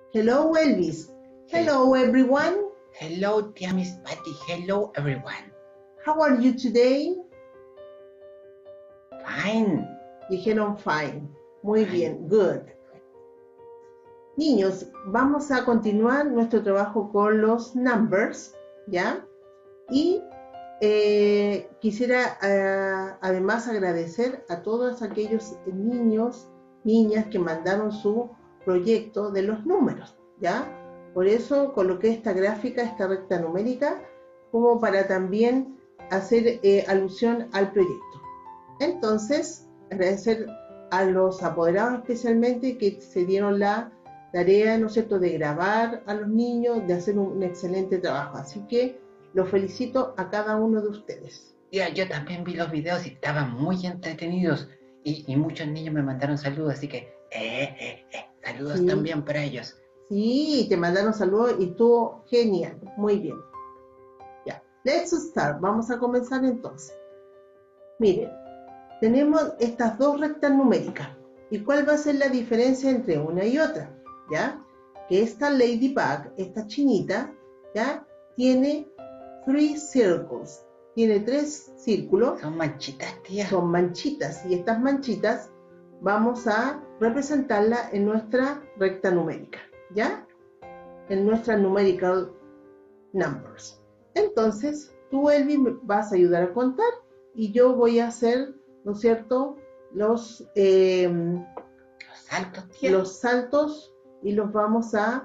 Hello, Elvis. Hello, everyone. Hello, dear Miss Patty. Hello, everyone. How are you today? Fine. Dijeron fine. Muy bien, good. Niños, vamos a continuar nuestro trabajo con los numbers, ¿ya? Y quisiera además agradecer a todos aquellos niños, niñas que mandaron su proyecto de los números, ¿ya? Por eso coloqué esta gráfica, esta recta numérica, como para también hacer alusión al proyecto. Entonces, agradecer a los apoderados especialmente que se dieron la tarea, ¿no es cierto?, de grabar a los niños, de hacer un excelente trabajo. Así que los felicito a cada uno de ustedes. Yo también vi los videos y estaban muy entretenidos y muchos niños me mandaron saludos, así que saludos Sí. También para ellos. Sí, te mandaron saludos y estuvo genial, muy bien. Ya, let's start, vamos a comenzar entonces. Miren, tenemos estas dos rectas numéricas. ¿Y cuál va a ser la diferencia entre una y otra? ¿Ya? Que esta ladybug, esta chinita, ¿ya? Tiene 3 circles. Tiene 3 círculos. Son manchitas, tía. Son manchitas. Y estas manchitas vamos a representarlas en nuestra recta numérica, ¿ya? En nuestra numerical numbers. Entonces, tú, Elvin, me vas a ayudar a contar y yo voy a hacer, ¿no es cierto?, los saltos, tía. Los saltos, y los vamos a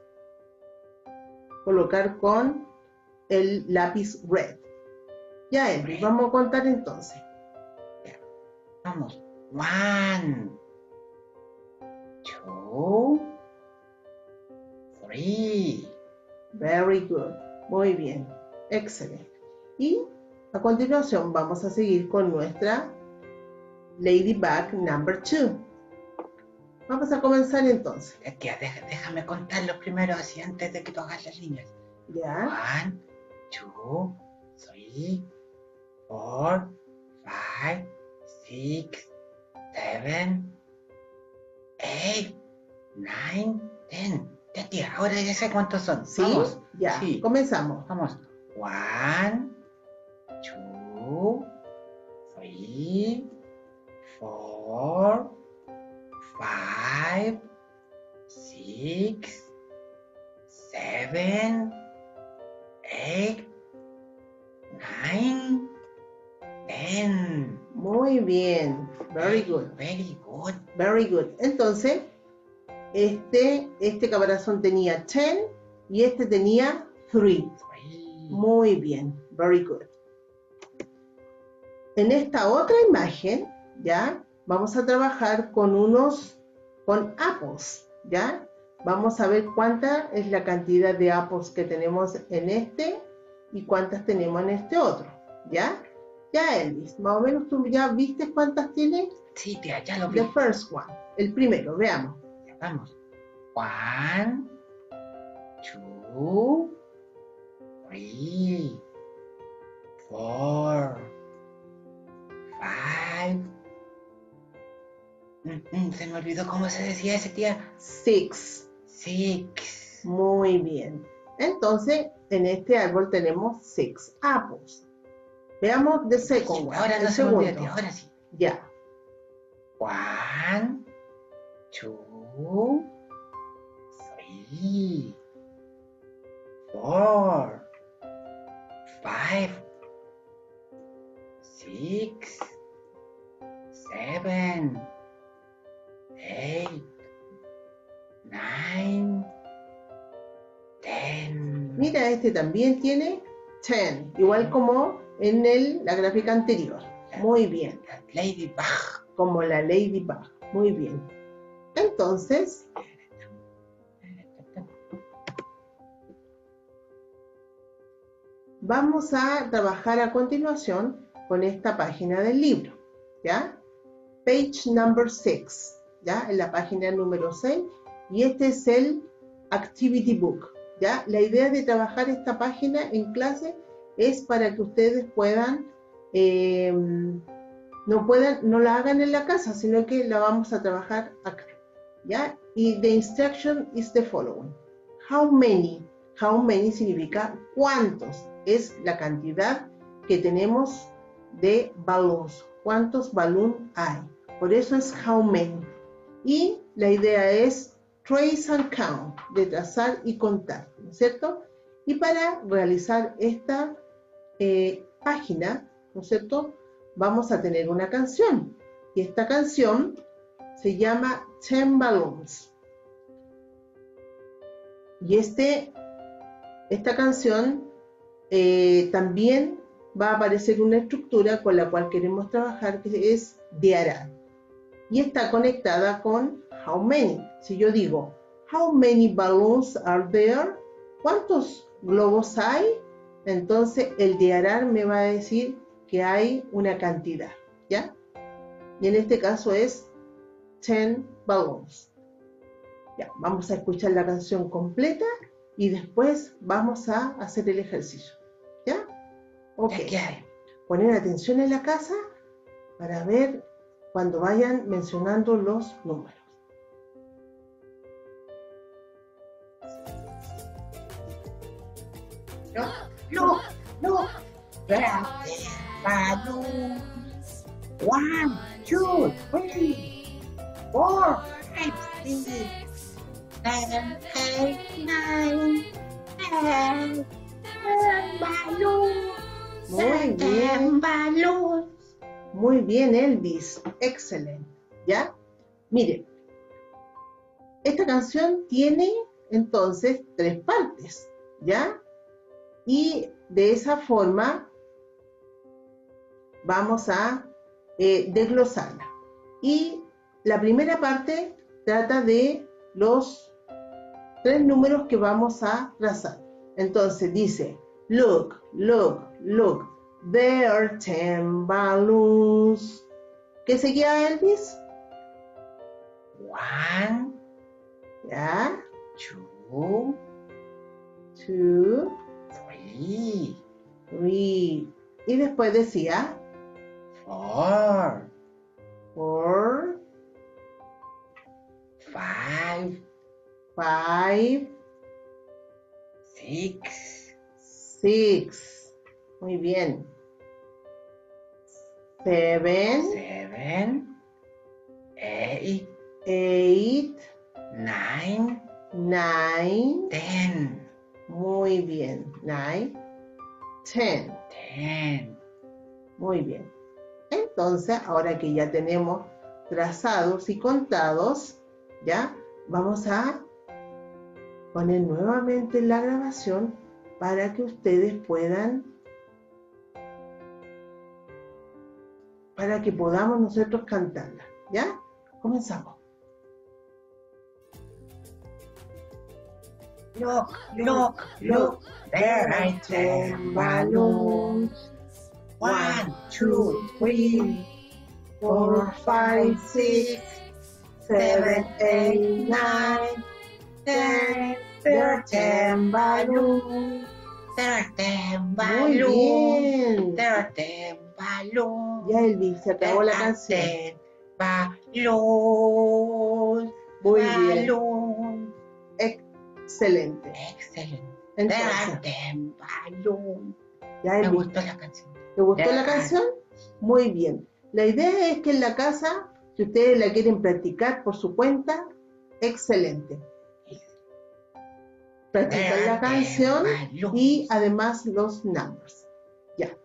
colocar con el lápiz red. Ya, Elvin, vamos a contar entonces. Ya. Vamos. 1, 2, 3. Very good. Muy bien. Excelente. Y a continuación vamos a seguir con nuestra ladybug number 2. Vamos a comenzar entonces. Tía, déjame contar los primeros así antes de que tú hagas las líneas. Ya. 1, 2, 3, 4, 5, 6, 7, 8, 9, 10. Ya, tía, ahora ya sé cuántos son. ¿Sí? Vamos. Ya, sí. Comenzamos. Vamos. 1, 2, 3, 4, 5, 6, 7, 8, 9, 10. Muy bien. Very good. Very good. Very good. Entonces, este caparazón tenía 10 y este tenía 3. Muy bien. Very good. En esta otra imagen, ¿ya? Vamos a trabajar con apples, ¿ya? Vamos a ver cuánta es la cantidad de apples que tenemos en este y cuántas tenemos en este otro, ¿ya? Ya, Elvis, más o menos tú ya viste cuántas tiene. Sí, tía, ya lo vi. The first one, el primero, veamos. Ya, vamos. 1, 2, 3, 4, 5. Se me olvidó cómo se decía ese, tía. 6. 6. Muy bien. Entonces, en este árbol tenemos 6 apples. Veamos the second one. Ahora no se me olvida, tía, ahora sí. Ya. 1, 2, 3, 4, 5, 6, 7, 8, 9, 10. Mira, este también tiene 10, igual como en la gráfica anterior. Muy bien. Ladybug. Como la ladybug. Muy bien. Entonces, vamos a trabajar a continuación con esta página del libro, ¿ya? Page number 6, ¿ya? En la página número 6, y este es el Activity Book, ¿ya? La idea de trabajar esta página en clase es para que ustedes puedan, no la hagan en la casa, sino que la vamos a trabajar acá, ¿ya? Y the instruction is the following. How many? How many significa cuántos. Es la cantidad que tenemos de balloons. ¿Cuántos balloons hay? Por eso es how many. Y la idea es trace and count, de trazar y contar, ¿no es cierto? Y para realizar esta página, ¿no es cierto? Vamos a tener una canción. Y esta canción se llama 10 Balloons. Y esta canción también va a aparecer una estructura con la cual queremos trabajar, que es there. Y está conectada con how many. Si yo digo, how many balloons are there? ¿Cuántos globos hay? Entonces el there me va a decir que hay una cantidad, ¿ya? Y en este caso es 10 balloons. Ya, vamos a escuchar la canción completa y después vamos a hacer el ejercicio, ¿ya? Ok. Poner atención en la casa para ver cuando vayan mencionando los números. Look, there are 10 balloons. 1, 2, 3, 4, 5, 6, 7, 8, 9, 10. 10 balloons. Muy bien. Balloons. Muy bien, Elvis. Excelente. ¿Ya? Mire, esta canción tiene entonces 3 partes, ¿ya? Y de esa forma vamos a desglosarla. Y la primera parte trata de los 3 números que vamos a trazar. Entonces dice, look, there are 10 balloons. ¿Qué seguía, Elvis? 1, ¿Ya? 2, 2, 3, 3. Y después decía 4, 4, 5, 5, 6, 6. Muy bien. 7, 7, 8, 8, 9, 9. 10. Muy bien. 9, 10. 10. Muy bien. Entonces, ahora que ya tenemos trazados y contados, ya vamos a poner nuevamente la grabación para que ustedes para que podamos nosotros cantarla. ¿Ya? Comenzamos. Look, there are 10 balloons. 1, 2, 3, 4, 5, 6, 7, 8, 9, 10. There are 10 balloons. There are 10 Muy balloons. bien. There are 10 balloons. Ya, Elvis, se acabó la canción. 10 balloons. Muy bien. Balloons. Excelente. Excelente. Entonces, There are 10 balloons. ya, Me Elvis, gustó la canción. ¿te gustó There la canción? Muy bien. La idea es que en la casa, si ustedes la quieren practicar por su cuenta, excelente. Practicar la canción y además los numbers. Ya.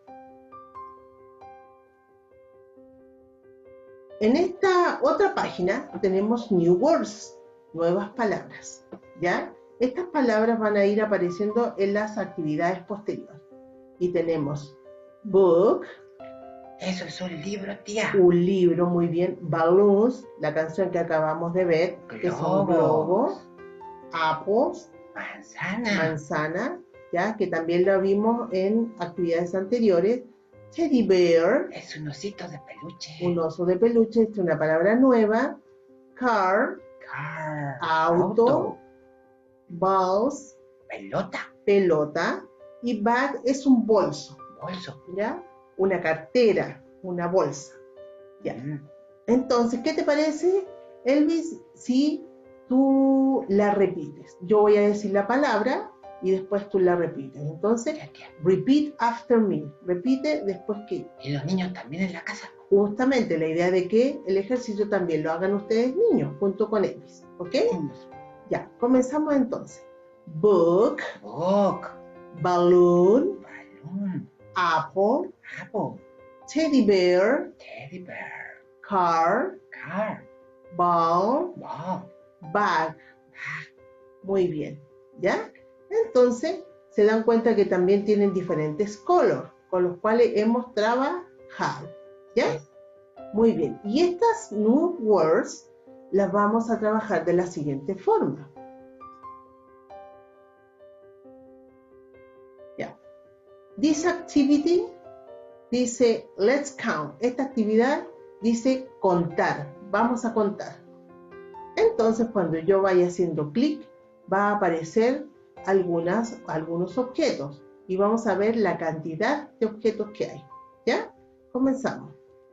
En esta otra página tenemos new words, nuevas palabras. ¿Ya? Estas palabras van a ir apareciendo en las actividades posteriores. Y tenemos book. Eso es un libro, tía. Un libro, muy bien. Balloons, la canción que acabamos de ver, que son globos. Apples, manzana, ya que también lo vimos en actividades anteriores. Teddy bear, es un osito de peluche. Un oso de peluche, es una palabra nueva. Car, auto. Balls, pelota. Y bag es un bolso. ¿Ya? Una cartera, una bolsa. ¿Ya? Entonces, ¿qué te parece, Elvis, si tú la repites. Yo voy a decir la palabra y después tú la repites. Entonces, repeat after me. Repite después que yo. ¿Y los niños también en la casa? Justamente la idea de que el ejercicio también lo hagan ustedes niños, junto con ellos. ¿Ok? Ya, comenzamos entonces. Book, Book, balloon, balloon, apple, apple, teddy bear, car, car, ball, ball, bag. Muy bien, ¿ya? Entonces, se dan cuenta que también tienen diferentes colores, con los cuales hemos trabajado, ¿ya? Muy bien, y estas new words las vamos a trabajar de la siguiente forma. ¿Ya? This activity dice let's count. Esta actividad dice contar. Vamos a contar. Entonces, cuando yo vaya haciendo clic, va a aparecer algunos objetos y vamos a ver la cantidad de objetos que hay. ¿Ya? Comenzamos.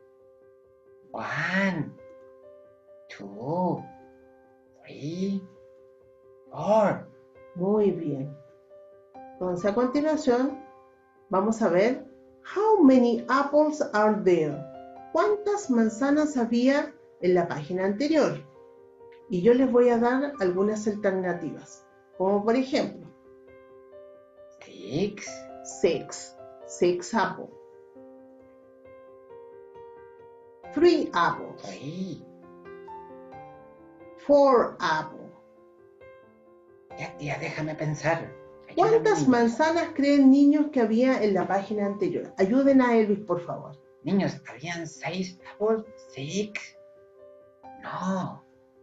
1, 2, 3, 4. Muy bien. Entonces, a continuación, vamos a ver how many apples are there. ¿Cuántas manzanas había en la página anterior? Y yo les voy a dar algunas alternativas, como por ejemplo, 6 apples, 3 apples, 4 apples. Ya, tía, déjame pensar. ¿Cuántas manzanas creen niños que había en la página anterior? Ayuden a Elvis, por favor. Niños, ¿habían 6 apples? 6. No.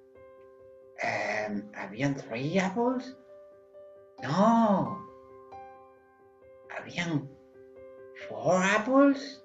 ¿Habían 3 apples? No. ¿Habían 4 apples?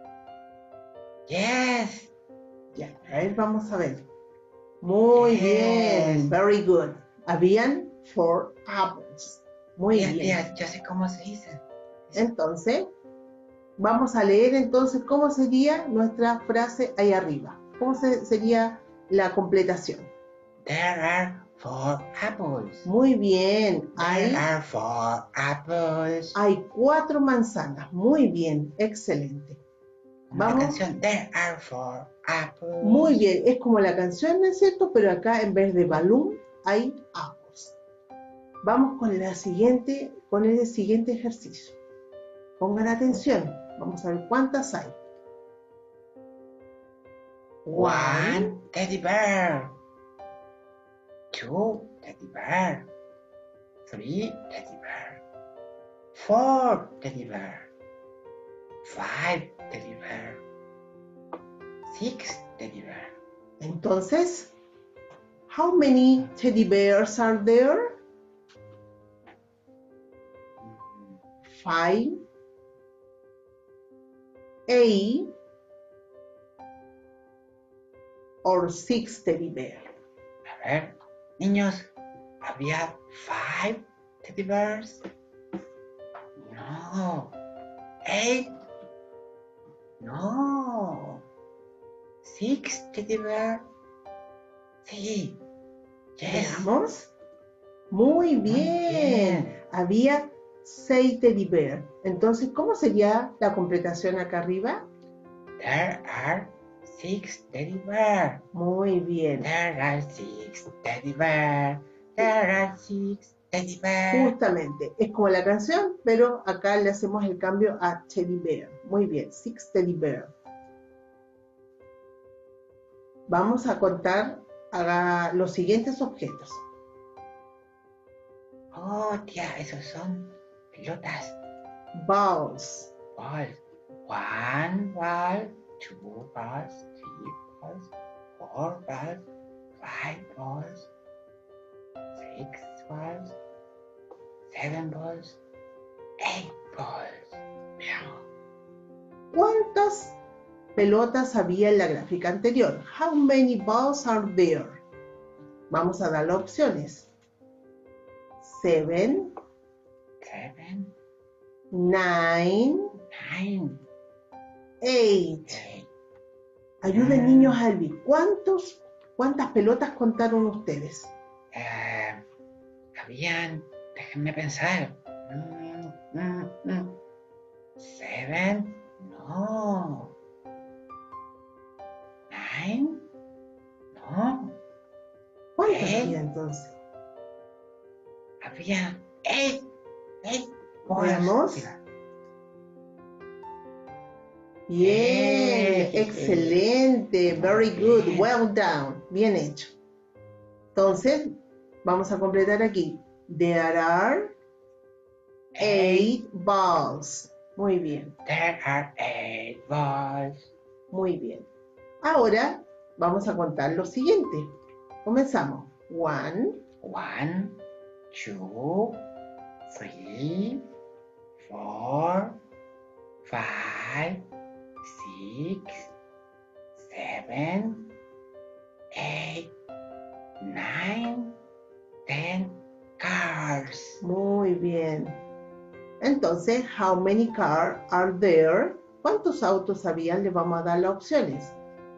Yes. Ya, a ver, vamos a ver. Muy bien, very good. Habían 4 apples. Muy bien. Tía, ya sé cómo se dice. Entonces, vamos a leer entonces cómo sería nuestra frase ahí arriba. ¿Cómo sería la completación? There are 4 apples. Muy bien. There are 4 apples. Hay 4 manzanas. Muy bien, excelente. Vamos. La canción There are 4 apples. Muy bien, es como la canción, ¿no es cierto? Pero acá en vez de balloon hay apples. Vamos con el siguiente ejercicio. Pongan atención. Vamos a ver cuántas hay. 1 teddy bear. 2 teddy bear. 3 teddy bear. 4 teddy bear. 5 teddy bear. 6 teddy bear. Entonces, how many teddy bears are there? 5, 8, or 6 teddy bears. A ver, niños, ¿había 5 teddy bears? No. 8? No. 6 teddy bears? Sí. Yes. Veamos. Muy bien. Había 6 teddy bears. Entonces, ¿cómo sería la completación acá arriba? There are 6 teddy bears. Muy bien. There are 6 teddy bears. There are 6 teddy bears. Justamente, es como la canción, pero acá le hacemos el cambio a teddy bear. Muy bien, 6 teddy bears. Vamos a contar los siguientes objetos. Oh, tía, esos son pelotas. Balls. Balls. 1 ball, 2 balls, 3 balls, 4 balls, 5 balls, 6 balls, 7 balls, 8 balls. Veamos. ¿Cuántas pelotas había en la gráfica anterior? How many balls are there? Vamos a dar las opciones. 7, 9, 8. Ayuden niños a Elvis. ¿Cuántas pelotas contaron ustedes? Habían, déjenme pensar. 7, no. 9, no. ¿Cuántos 8, había entonces? había 8. Veamos. Bien, excelente, very good, well done, bien hecho. Entonces, vamos a completar aquí. There are 8 balls. Muy bien. There are 8 balls. Muy bien. Ahora vamos a contar lo siguiente. Comenzamos. 1, 1, 2, 3, 4, 5, 6, 7, 8, 9, 10 cars. Muy bien. Entonces, how many cars are there? ¿Cuántos autos habían? Le vamos a dar las opciones.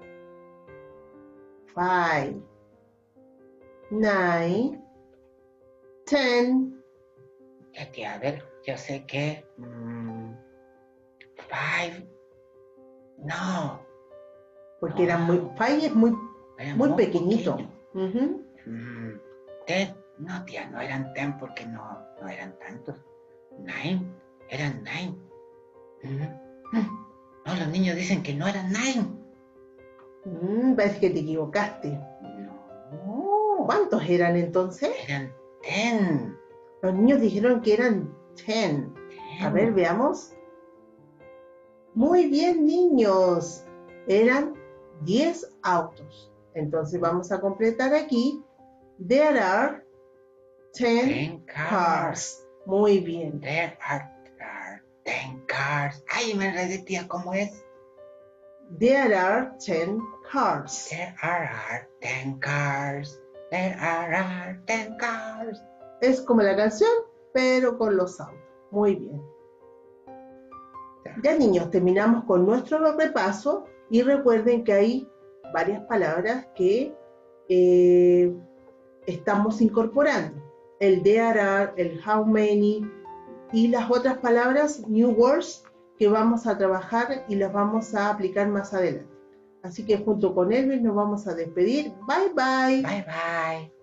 5, 9, 10. A ver, yo sé que 5, no. Porque era muy, 5 es muy pequeñito. Pequeño. 10, no tía, no eran 10 porque no eran tantos. 9, eran 9. No, los niños dicen que no eran 9. Parece que te equivocaste. No. ¿Cuántos eran entonces? Eran 10. Los niños dijeron que eran 10. A ver, veamos. Muy bien, niños. Eran 10 autos. Entonces vamos a completar aquí. There are 10 cars. Muy bien. There are 10 cars. Ay, me enredé, tía, ¿cómo es? There are 10 cars. There are 10 cars. There are 10 cars. Es como la canción, pero con los autos. Muy bien. Ya, niños, terminamos con nuestro repaso y recuerden que hay varias palabras que estamos incorporando. El there are, el how many y las otras palabras, new words, que vamos a trabajar y las vamos a aplicar más adelante. Así que junto con Elvis nos vamos a despedir. Bye, bye. Bye, bye.